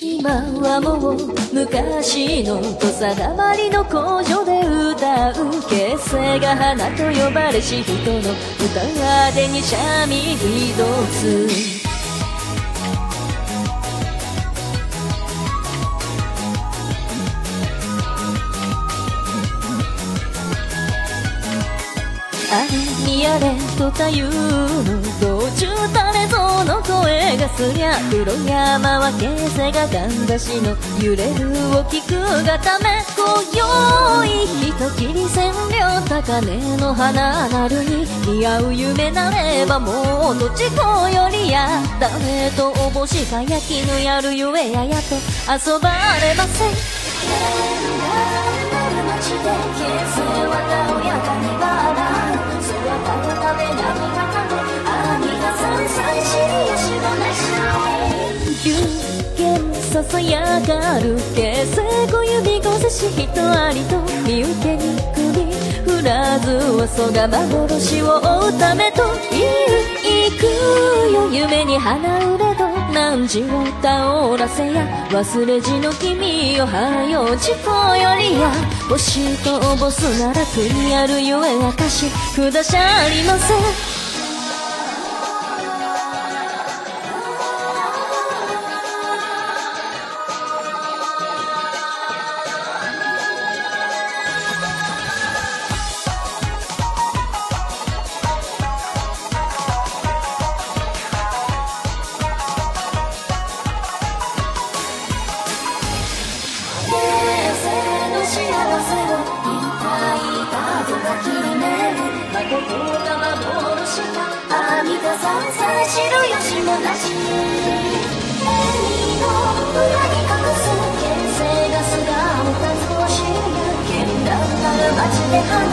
今はもう昔の土佐だまりの工場で歌う結成が花と呼ばれし人の歌でに三味一つあれにやれとたいうの道中誰ぞの声がすりゃ黒山は形勢がかんざしの揺れるを聞くがため今宵人切り千両高嶺の花なるに似合う夢なればもうとちこよりや誰とおぼしか焼きのやるゆえややと遊ばれません街で形勢はたおやかに笑う姿のため何がため兄が三歳知りやしもなし有限ささやかる形勢小指ごせし人ありと身受けに首振らずはそが幻を追うためと行くよ夢に花うれど汝を倒らせや忘れじの君をはよ事故よりや星とおぼすなら国あるゆえ証くだしゃりません街で